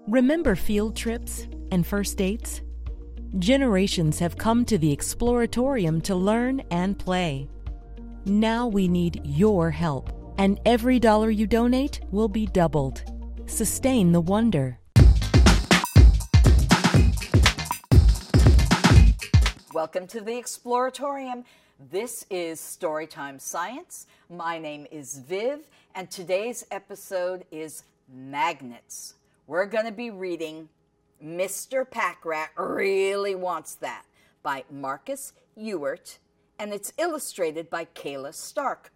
Remember field trips and first dates? Generations have come to the Exploratorium to learn and play. Now we need your help, and every dollar you donate will be doubled. Sustain the wonder. Welcome to the Exploratorium. This is Storytime Science. My name is Viv, and today's episode is Magnets. We're going to be reading Mr. Packrat Really Wants That by Marcus Ewert, and it's illustrated by Kayla Stark.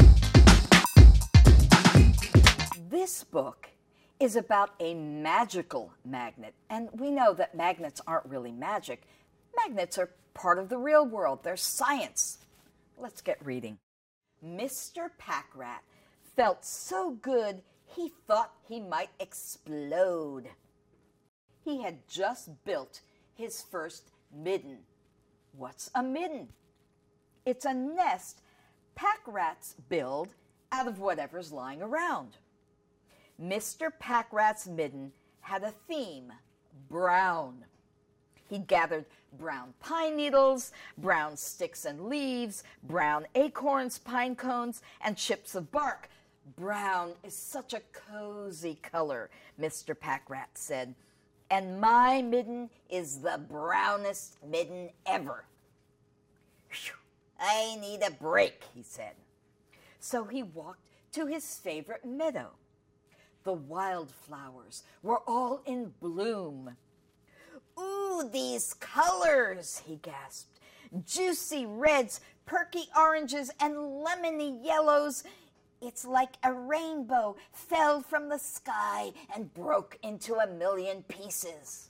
This book is about a magical magnet, and we know that magnets aren't really magic. Magnets are part of the real world. They're science. Let's get reading. Mr. Packrat felt so good he thought he might explode. He had just built his first midden. What's a midden? It's a nest Packrats build out of whatever's lying around. Mr. Packrat's midden had a theme, brown. He'd gathered brown pine needles, brown sticks and leaves, brown acorns, pine cones, and chips of bark. Brown is such a cozy color, Mr. Packrat said, and my midden is the brownest midden ever. Whew, I need a break, he said. So he walked to his favorite meadow. The wildflowers were all in bloom. Ooh, these colors, he gasped. Juicy reds, perky oranges, and lemony yellows. It's like a rainbow fell from the sky and broke into a million pieces.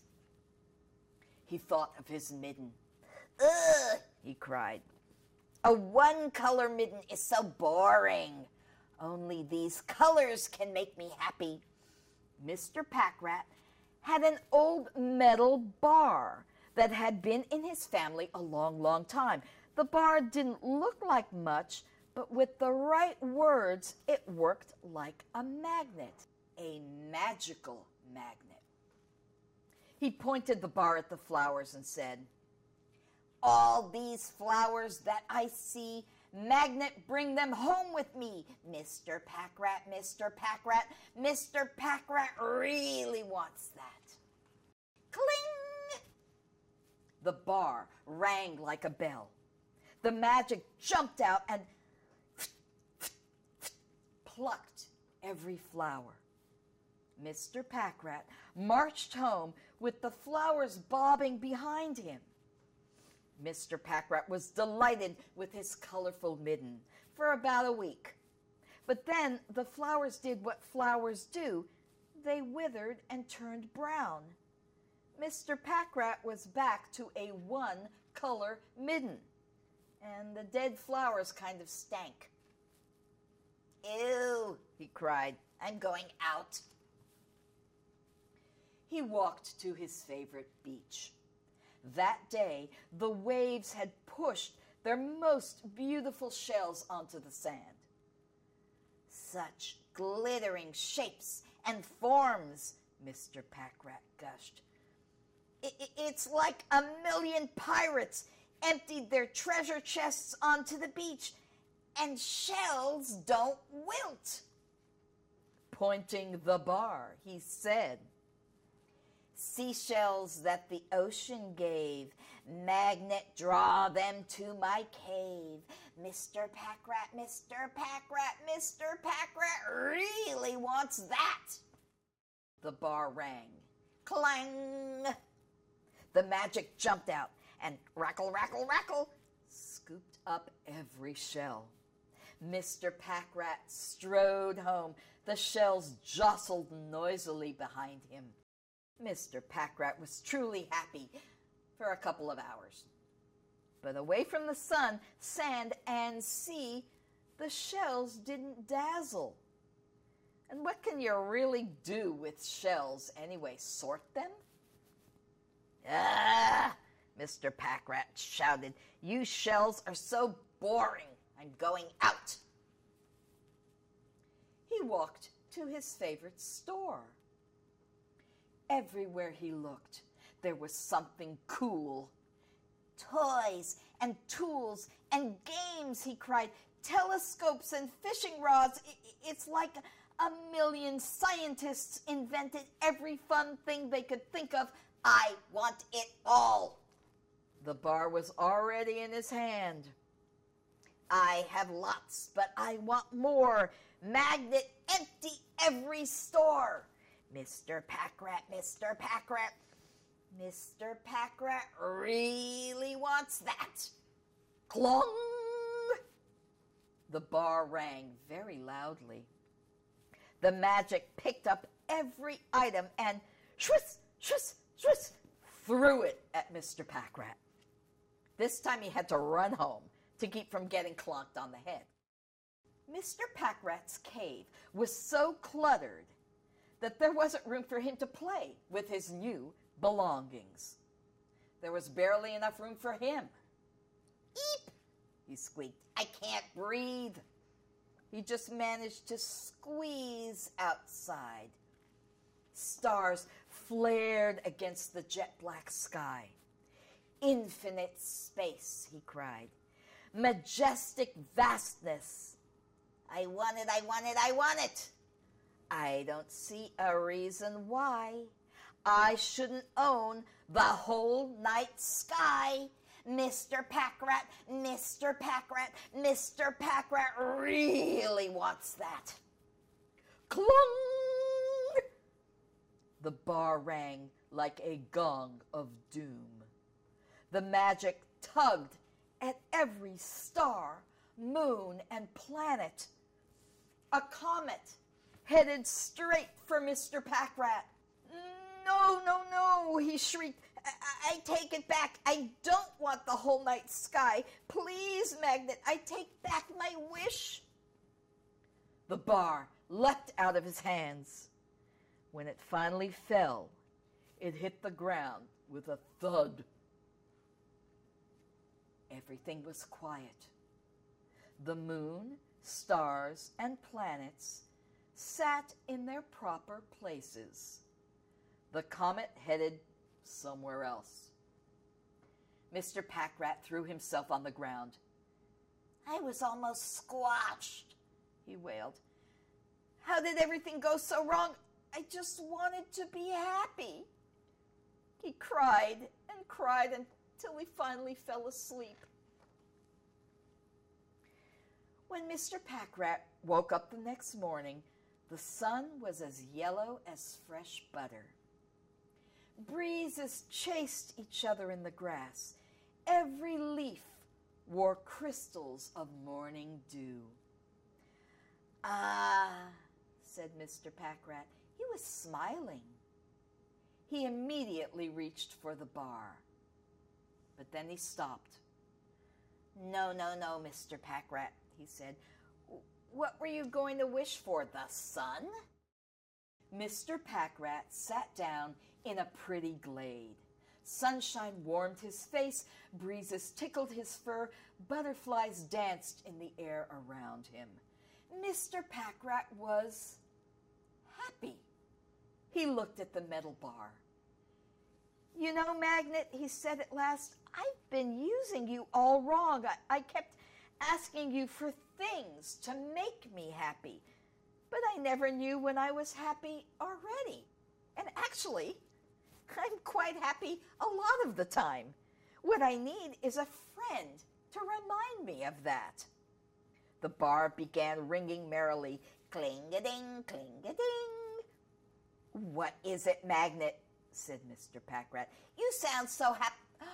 He thought of his midden. Ugh, he cried. A one-color midden is so boring. Only these colors can make me happy. Mr. Packrat had an old metal bar that had been in his family a long, long time. The bar didn't look like much, but with the right words, it worked like a magnet, a magical magnet. He pointed the bar at the flowers and said, all these flowers that I see, magnet, bring them home with me. Mr. Packrat, Mr. Packrat, Mr. Packrat really wants that. Cling! The bar rang like a bell. The magic jumped out and plucked every flower. Mr. Packrat marched home with the flowers bobbing behind him. Mr. Packrat was delighted with his colorful midden for about a week. But then the flowers did what flowers do. They withered and turned brown. Mr. Packrat was back to a one-color midden, and the dead flowers kind of stank. Ew, he cried, I'm going out. He walked to his favorite beach. That day, the waves had pushed their most beautiful shells onto the sand. Such glittering shapes and forms, Mr. Packrat gushed. It's like a million pirates emptied their treasure chests onto the beach, and shells don't wilt. Pointing the bar, he said, seashells that the ocean gave, magnet, draw them to my cave. Mr. Packrat, Mr. Packrat, Mr. Packrat really wants that. The bar rang. Clang! The magic jumped out and rackle, rackle, rackle, scooped up every shell. Mr. Packrat strode home. The shells jostled noisily behind him. Mr. Packrat was truly happy for a couple of hours. But away from the sun, sand, and sea, the shells didn't dazzle. And what can you really do with shells anyway? Sort them? Ah! Mr. Packrat shouted, you shells are so boring. I'm going out. He walked to his favorite store. Everywhere he looked, there was something cool. Toys and tools and games, he cried. Telescopes and fishing rods. It's like 1,000,000 scientists invented every fun thing they could think of. I want it all. The bar was already in his hand. I have lots, but I want more. Magnet, empty every store. Mr. Packrat, Mr. Packrat. Mr. Packrat really wants that. Clong! The bar rang very loudly. The magic picked up every item and shwiss, shwiss, shwiss, threw it at Mr. Packrat. This time he had to run home to keep from getting clonked on the head. Mr. Packrat's cave was so cluttered that there wasn't room for him to play with his new belongings. There was barely enough room for him. Eep, he squeaked. I can't breathe. He just managed to squeeze outside. Stars flared against the jet black sky. Infinite space, he cried. Majestic vastness. I want it, I want it, I want it. I don't see a reason why I shouldn't own the whole night sky. Mr. Packrat, Mr. Packrat, Mr. Packrat really wants that. Clong! The bar rang like a gong of doom. The magic tugged at every star, moon, and planet. A comet headed straight for Mr. Packrat. No, no, no, he shrieked. I take it back. I don't want the whole night sky. Please, Magnet, I take back my wish. The bar leapt out of his hands. When it finally fell, it hit the ground with a thud. Everything was quiet. The moon, stars, and planets sat in their proper places. The comet headed somewhere else. Mr. Packrat threw himself on the ground. I was almost squashed, he wailed. How did everything go so wrong? I just wanted to be happy. He cried until he finally fell asleep. When Mr. Packrat woke up the next morning, the sun was as yellow as fresh butter. Breezes chased each other in the grass. Every leaf wore crystals of morning dew. Ah, said Mr. Packrat. He was smiling. He immediately reached for the bar. But then he stopped. No, no, no, Mr. Packrat, he said. What were you going to wish for, the sun? Mr. Packrat sat down in a pretty glade. Sunshine warmed his face, breezes tickled his fur, butterflies danced in the air around him. Mr. Packrat was happy. He looked at the metal bar. You know, Magnet, he said at last, I've been using you all wrong. I kept asking you for things to make me happy, but I never knew when I was happy already. And actually, I'm quite happy a lot of the time. What I need is a friend to remind me of that. The bar began ringing merrily. Cling-a-ding, cling-a-ding. What is it, Magnet? Said Mr. Packrat. You sound so happy.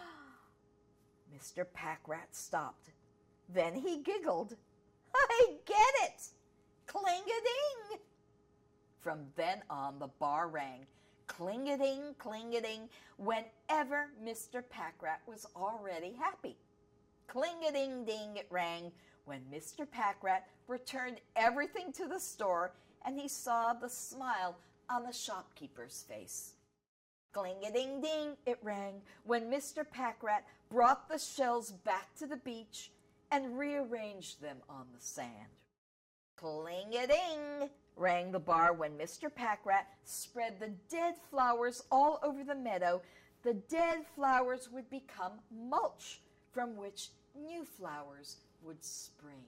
Mr. Packrat stopped. Then he giggled. I get it. Cling-a-ding. From then on, the bar rang. Cling-a-ding, cling-a-ding, whenever Mr. Packrat was already happy. Cling-a-ding-ding it rang when Mr. Packrat returned everything to the store and he saw the smile on the shopkeeper's face. Cling-a-ding-ding it rang when Mr. Packrat brought the shells back to the beach and rearranged them on the sand. Cling-a-ding rang the bar when Mr. Packrat spread the dead flowers all over the meadow. The dead flowers would become mulch from which new flowers would spring.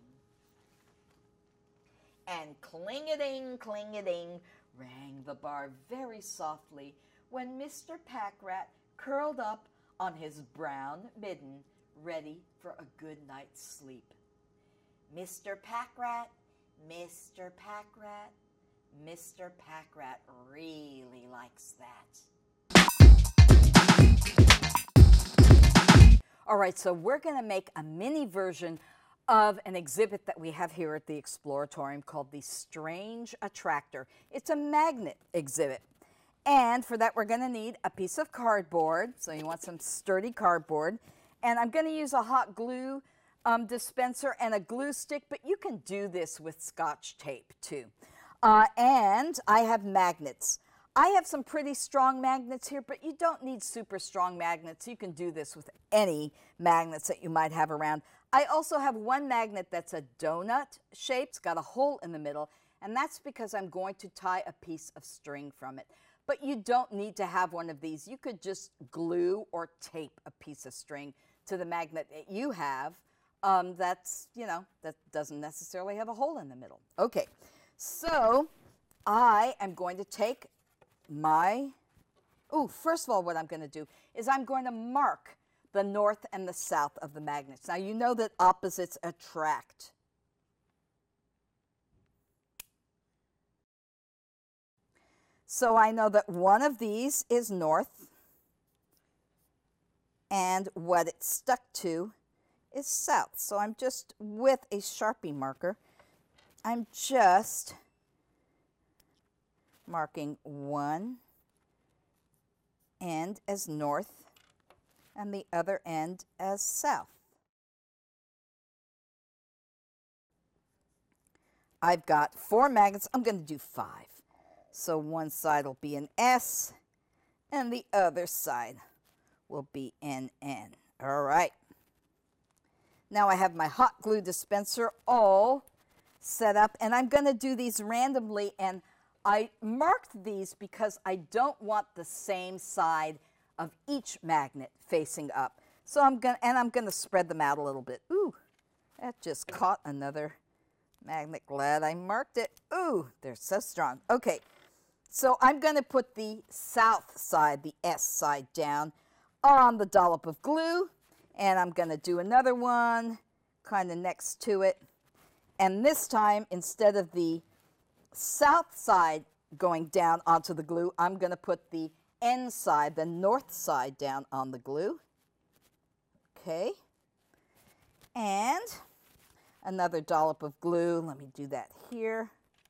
And cling-a-ding, cling-a-ding, rang the bar very softly when Mr. Packrat curled up on his brown midden, ready for a good night's sleep. Mr. Packrat, Mr. Packrat, Mr. Packrat really likes that. All right, so we're going to make a mini version of an exhibit that we have here at the Exploratorium called the Strange Attractor. It's a magnet exhibit. And for that, we're going to need a piece of cardboard. So you want some sturdy cardboard. And I'm going to use a hot glue dispenser and a glue stick, but you can do this with Scotch tape too. And I have magnets. I have some pretty strong magnets here, but you don't need super strong magnets. You can do this with any magnets that you might have around. I also have one magnet that's a donut shape. It's got a hole in the middle, and that's because I'm going to tie a piece of string from it. But you don't need to have one of these. You could just glue or tape a piece of string to the magnet that you have that's, you know, that doesn't necessarily have a hole in the middle. Okay, so I am going to take my, first of all, what I'm going to do is I'm going to mark the north and the south of the magnets. Now, you know that opposites attract. So I know that one of these is north, and what it's stuck to is south. So I'm just, with a Sharpie marker, I'm just marking one end as north and the other end as south. I've got 4 magnets. I'm going to do 5. So one side will be an S and the other side will be an N. All right. Now I have my hot glue dispenser all set up, and I'm going to do these randomly, and I marked these because I don't want the same side of each magnet facing up. So I'm going to spread them out a little bit. Ooh, that just caught another magnet. Glad I marked it. Ooh, they're so strong. Okay, so I'm going to put the south side, the S side, down on the dollop of glue, and I'm going to do another one kind of next to it. And this time, instead of the south side going down onto the glue, I'm going to put the N side, the north side, down on the glue. Okay. And another dollop of glue. Let me do that here.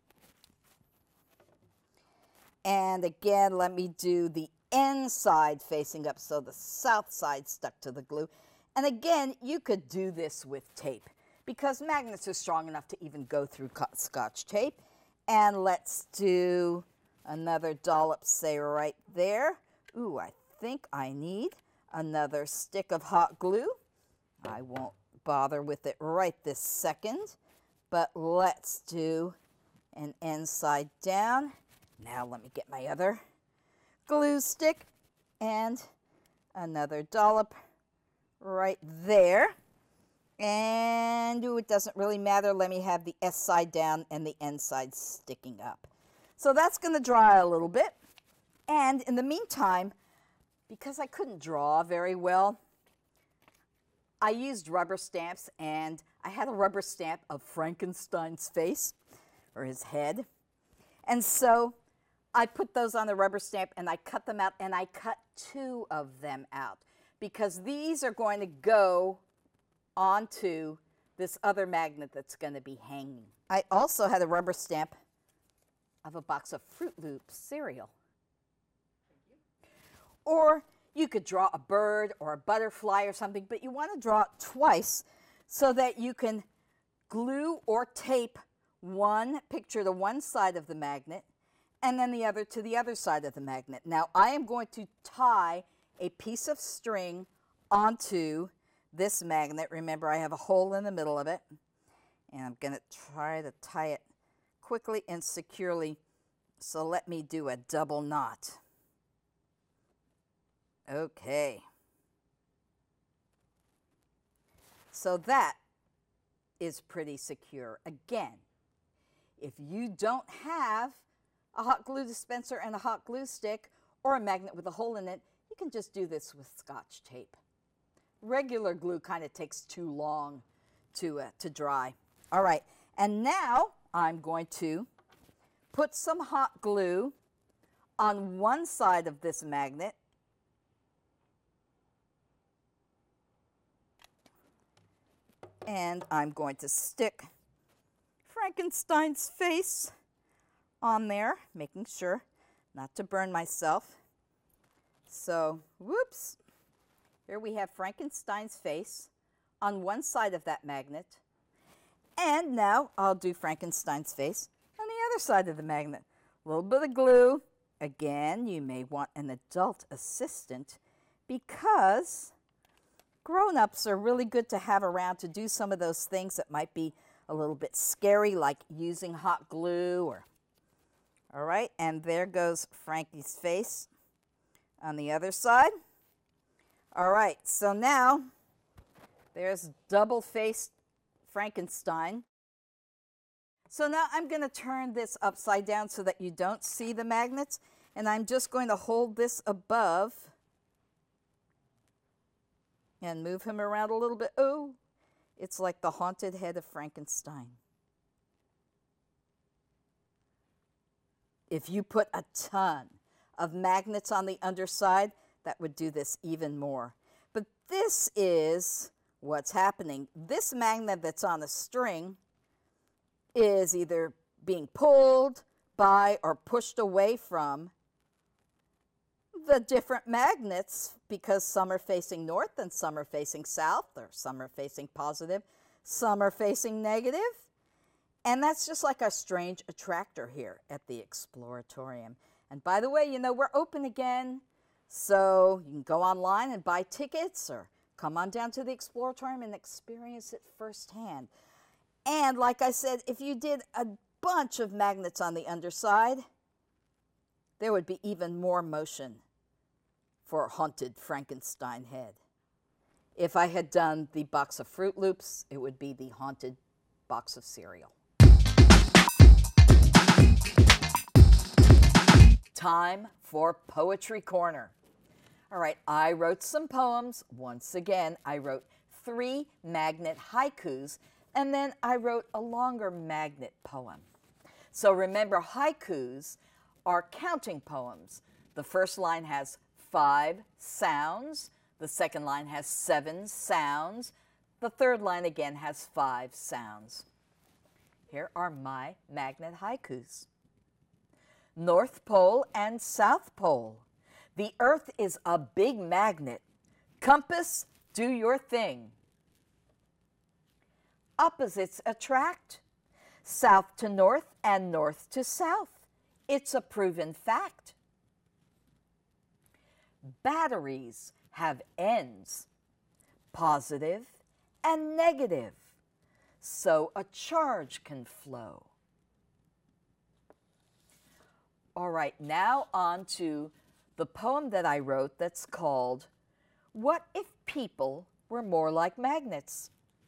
And again, let me do the N side facing up, so the south side stuck to the glue. And again, you could do this with tape because magnets are strong enough to even go through Scotch tape. And let's do another dollop, say right there. Ooh, I think I need another stick of hot glue. I won't bother with it right this second, but let's do an N side down. Now let me get my other glue stick and another dollop right there. And ooh, it doesn't really matter. Let me have the S side down and the N side sticking up. So that's going to dry a little bit. And in the meantime, because I couldn't draw very well, I used rubber stamps, and I had a rubber stamp of Frankenstein's face, or his head. And so I put those on the rubber stamp, and I cut them out, and I cut 2 of them out because these are going to go onto this other magnet that's going to be hanging. I also had a rubber stamp of a box of Fruit Loops cereal. Or you could draw a bird or a butterfly or something, but you want to draw it twice so that you can glue or tape one picture to one side of the magnet and then the other to the other side of the magnet. Now I am going to tie a piece of string onto this magnet. Remember, I have a hole in the middle of it, and I'm going to try to tie it quickly and securely. So let me do a double knot. Okay. So that is pretty secure. Again, if you don't have a hot glue dispenser and a hot glue stick or a magnet with a hole in it, you can just do this with Scotch tape. Regular glue kind of takes too long to dry. All right, and now I'm going to put some hot glue on one side of this magnet. And I'm going to stick Frankenstein's face on there, making sure not to burn myself. So, whoops. Here we have Frankenstein's face on one side of that magnet. And now I'll do Frankenstein's face on the other side of the magnet. A little bit of glue. Again, you may want an adult assistant because grown-ups are really good to have around to do some of those things that might be a little bit scary, like using hot glue. All right, and there goes Frankie's face on the other side. All right, so now there's double-faced Frankenstein. So now I'm going to turn this upside down so that you don't see the magnets, and I'm just going to hold this above and move him around a little bit. Oh, it's like the haunted head of Frankenstein. If you put a ton of magnets on the underside, that would do this even more. But this is what's happening. This magnet that's on a string is either being pulled by or pushed away from the different magnets, because some are facing north and some are facing south, or some are facing positive, some are facing negative. And that's just like our strange attractor here at the Exploratorium. And by the way, you know, we're open again, so you can go online and buy tickets or come on down to the Exploratorium and experience it firsthand. And like I said, if you did a bunch of magnets on the underside, there would be even more motion for a haunted Frankenstein head. If I had done the box of Fruit Loops, it would be the haunted box of cereal. Time for Poetry Corner. All right, I wrote some poems. Once again, I wrote 3 magnet haikus, and then I wrote a longer magnet poem. So remember, haikus are counting poems. The first line has 5 sounds. The second line has 7 sounds. The third line again has 5 sounds. Here are my magnet haikus. North Pole and South Pole. The Earth is a big magnet. Compass, do your thing. Opposites attract. South to north and north to south. It's a proven fact. Batteries have ends, positive and negative, so a charge can flow. All right, now on to the poem that I wrote that's called, What If People Were More Like Magnets?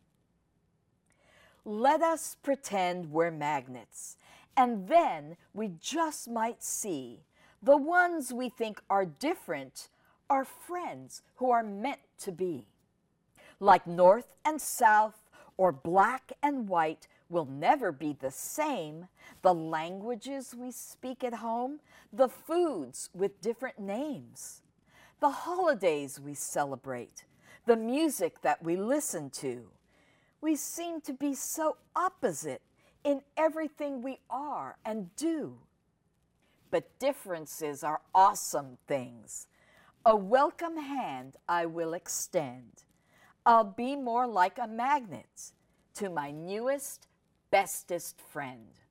Let us pretend we're magnets, and then we just might see the ones we think are different are friends who are meant to be. Like north and south, or black and white, will never be the same. The languages we speak at home, the foods with different names, the holidays we celebrate, the music that we listen to. We seem to be so opposite in everything we are and do. But differences are awesome things. A welcome hand I will extend. I'll be more like a magnet to my newest, bestest friend.